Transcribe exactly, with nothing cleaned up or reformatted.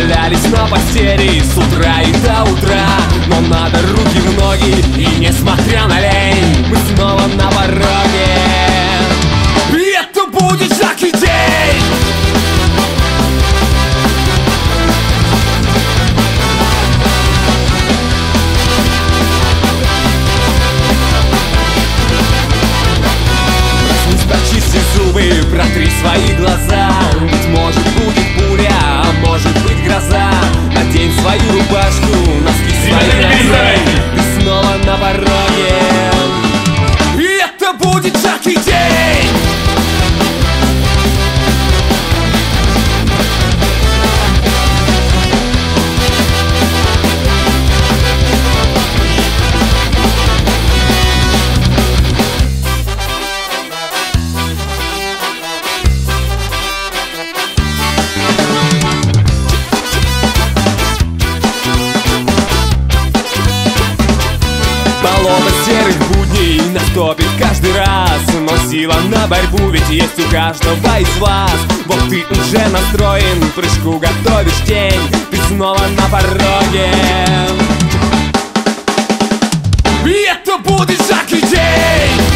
валялись на постели с утра и до утра. Но надо руки в ноги, и несмотря на лень, мы снова на пороге. И это будет жаркий день. Проснись, почисти зубы, протри свои глаза. Быть может будет буря, а может быть гроза. Надень свою рубашку, носки свои носы. Ты снова на пороге. И это будет жаркий день. Болото серых будней наступит каждый раз. Но сила на борьбу ведь есть у каждого из вас. Вот ты уже настроен, к прыжку готовишь тень. Ты снова на пороге. И это будет жаркий день.